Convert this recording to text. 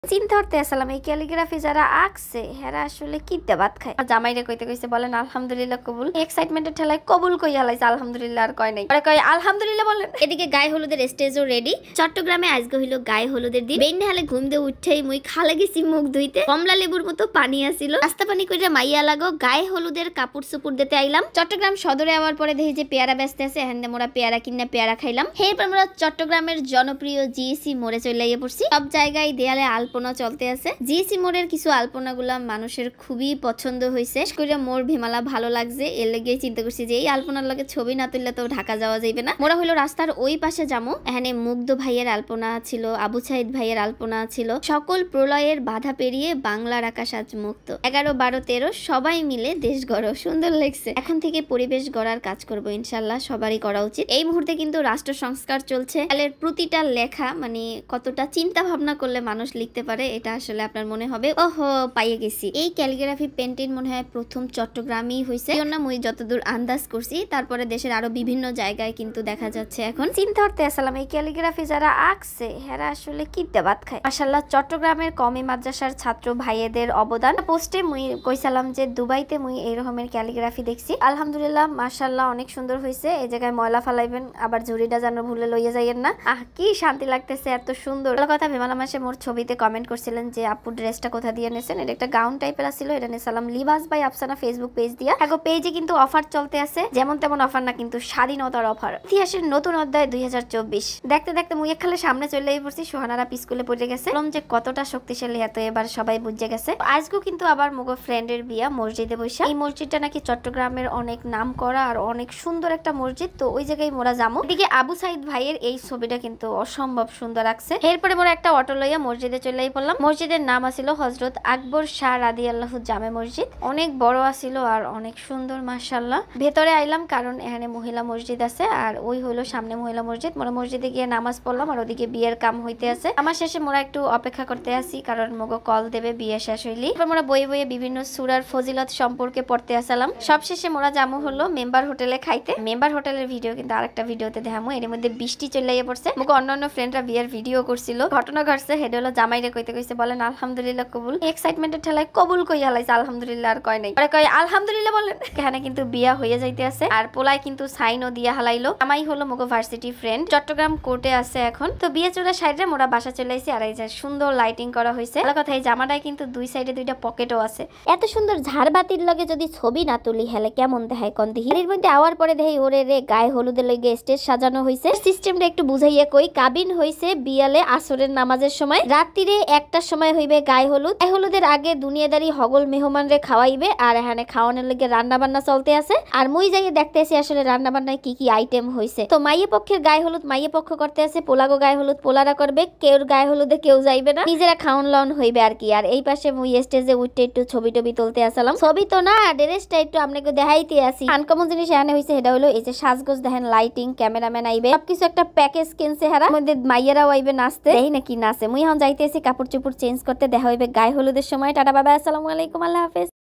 চিন্তা করতে আসলাম এই ক্যালিগ্রাফি যারা আঁকছে হেরা আসলে কিতে ভাত খায়। জামাইরে কইতে কইছে বলেন আলহামদুলিল্লাহ কবুল। এক্সাইটমেন্টের ঠেলায় কবুল কইয়া লাইছে আলহামদুলিল্লাহ আর কয় নাই। পরে কয় আলহামদুলিল্লাহ বলেন। এদিকে গায়ে হলুদের স্টেজও রেডি। চট্টগ্রামে আজকে হইলো গায়ে হলুদের দিন। বেন্নে হালে ঘুম দিয়ে উঠেই মুই খালে গেছি মুখ ধুইতে। কমলা লেবুর মতো পানি আসিল। আস্তা পানি কইরা মাইয়া লাগো গায়ে হলুদের কাপড় চোপড় দিতে আইলাম। চট্টগ্রাম সদরে আওয়ার পরে দেখি যে পেয়ারা ব্যস্ত আছে। এখানে মোরা পেয়ারা কিনে পেয়ারা খাইলাম। এরপর আমরা চট্টগ্রামের জনপ্রিয় জিএসি মোড়ে চলে আইয়া পড়ছি। সব জায়গায় দেয়ালে আলপনা চলতে আছে। জিএসি মোড়ের কিছু আলপনাগুলা মানুষের খুবই পছন্দ হয়েছে। কইরা মোর ভিমালা ভালো লাগছে। এর লেগে চিন্তা করছি যে এই আলপনার লগে ছবি না তুললে তো ঢাকা যাওয়া যাইবে না। মোরা হইলো রাস্তার ওই পাশে যামু। এখানে মুগ্ধ ভাইয়ের আলপনা ছিল, আবু সাইদ ভাইয়ের আলপনা ছিল। সকল প্রলয়ের বাধা পেরিয়ে বাংলার আকাশ আজ মুক্ত। 11, 12, 13 সবাই মিলে দেশ গড়ো। সুন্দর লাগছে। এখন থেকে পরিবেশ গড়ার কাজ করব ইনশাআল্লাহ। সবারই করা উচিত। এই মুহূর্তে কিন্তু রাষ্ট্র সংস্কার চলছে। এর প্রতিটা লেখা মানে কতটা চিন্তা ভাবনা করলে মানুষ লিখতে পারে এটা আসলে আপনার মনে হবে ওহো পাইয়ে গেছি। এই ক্যালিগ্রাফি পেন্টিং মনে হয় প্রথম চট্টগ্রামেই হয়েছে। জন্য মুই যতদূর আন্দাজ করছি। তারপরে দেশের আরো বিভিন্ন জায়গায় কিন্তু দেখা যাচ্ছে। এখন চিন্তা করতে আসলাম এই ক্যালিগ্রাফি যারা আঁকছে হেরা আসলে কিতে ভাত খায়। মাশাআল্লাহ চট্টগ্রামের কওমি মাদ্রাসার ছাত্র ভাইয়েদের অবদান। পোস্টে মুই কইছিলাম যে দুবাইতে মুই এই রকমের ক্যালিগ্রাফি দেখছি। আলহামদুলিল্লাহ মাশাআল্লাহ অনেক সুন্দর হয়েছে। এই জায়গায় ময়লা ফালাইবেন আবার ঝুড়িটা যেন ভুলে লইয়া যাইয়েন না। কি শান্তি লাগতেছে, এত সুন্দর। কথা বিমালা মাসে মোর ছবিতে কমেন্ট করছিলেন যে আপু ড্রেসটা কোথা দিয়ে নেছেন। এটা একটা গাউন টাইপের ছিল। এটা নেছিলাম Libas by Afsana Facebook page দিয়া। এখন পেজে কিন্তু অফার চলতে আছে। যেমন তেমন অফার না, কিন্তু স্বাধীনতার অফার। ইতিহাসের নতুন অধ্যায় 2024। দেখতে দেখতে মুই একখালে সামনে চলে পড়ছি। সোহানারা স্কুলে পড়ে গেছে। যে কতটা শক্তিশালী এত এবার সবাই বুঝে গেছে। আজকেও কিন্তু আবার মুগো ফ্রেন্ডের বিয়া মসজিদে বসে। এই মসজিদটা নাকি চট্টগ্রামের অনেক নাম করা আর অনেক সুন্দর একটা মসজিদ। তো ওই জায়গায় মোরা যাবো। এদিকে আবু সাইদ ভাইয়ের এই ছবিটা কিন্তু অসম্ভব সুন্দর লাগছে। এরপরে মোরা একটা অটো লইয়া মসজিদে চলে পড়লাম। মসজিদের নাম আছিল হযরত আকবর শাহ রাদিয়াল্লাহু জামে মসজিদ। অনেক বড় আছিল আর অনেক সুন্দর মাশাআল্লাহ। ভেতরে আইলাম কারণ এখানে মহিলা মসজিদ আছে আর ওই হলো সামনে মহিলা মসজিদ। মোরা মসজিদে গিয়ে নামাজ পড়লাম আর ওদিকে বিয়ের কাম হইতে আছে। আমার শেষে মোরা একটু অপেক্ষা করতে আসি কারণ মগো কল দেবে বিয়ে শেষ হইলি। এরপর মোরা বইয়ে বইয়ে বিভিন্ন সূরার ফজিলত সম্পর্কে পড়তে আসলাম। সবশেষে মোরা যামু হলো মেম্বার হোটেলে খাইতে। মেম্বার হোটেলের ভিডিও কিন্তু আরেকটা ভিডিওতে দেখামু। এর মধ্যে বৃষ্টি চলে পড়ছে। মগো অন্যান্য ফ্রেন্ডরা বিয়ের ভিডিও করছিল। ঘটনা ঘটছে হেড হলো জামাইরে কইতে কইছে বলেন আলহামদুলিল্লাহ কবুল। এক্সাইটমেন্টের ঠেলায় কবুল কইয়া লাইছে আলহামদুলিল্লাহ আর কয় নাই। পরে কয় আলহামদুলিল্লাহ বলেন। এখানে কিন্তু বিয়া হইয়া যাইতে আছে আর পোলায় কিন্তু সাইনও দিয়া হালাইলো। জামাই হলো মগো ভার্সিটি ফ্রেন্ড। চট্টগ্রাম কোর্টে আছে এখন। তো বিয়ে চলে সাইডে মোরা বাসা চলে আইছি। আর এই যে সুন্দর লাইটিং করা হয়েছে। ভালো কথা এই জামাটায় কিন্তু দুই সাইডে দুইটা পকেটও আছে। এত সুন্দর ঝাড়বাতির লগে যদি ছবি না তুলি হেলে কেমন দেখায় কোন দিহি। এর মধ্যে আওয়ার পরে দেখাই ওরে রে গায়ে হলুদের লগে স্টেজ সাজানো হয়েছে। সিস্টেমটা একটু বুঝাইয়া কই। কাবিন হইছে বিয়ালে আসরের নামাজের সময়। রাত্রিরে 1টার সময় হইবে গায়ে হলুদ। গায়ে হলুদের আগে দুনিয়াদারি হগল মেহমানরে খাওয়াইবে আর এখানে খাওয়ানোর লগে রান্না বান্না চলতে আছে। আর মুই যাইয়ে দেখতেছি আসলে রান্না বান্নায় কি কি আইটেম হইছে। তো মাইয়ে পক্ষের গায়ে হলুদ মাইয়ে পক্ষ করতে আছে। পোলাগো গায়ে হলুদ পোলারা করবে। কেউ গায়ে হলুদে কেউ যাইবে না। নিজেরা খাওন লাউন হইবে আর কি। আর এই পাশে মুই স্টেজে উঠতে একটু ছবি টবি তুলতে আসলাম। ছবি তো না ড্রেসটা একটু আপনাকে দেখাইতে আসি। আনকমন জিনিস এখানে হইছে সেটা হলো এই যে সাজগোজ দেখেন, লাইটিং, ক্যামেরাম্যান আইবে, সবকিছু একটা প্যাকেজ কিনছে হেরা। মধ্যে মাইয়েরাও আইবে নাচতে। এই নাকি নাচে। মুই এখন যাইতেছি কাপড় চোপড় চেঞ্জ করতে। দেখা হইবে গায়ে হলুদের সময়। টাটা বাবা, আসসালামু আলাইকুম, আল্লাহ হাফেজ।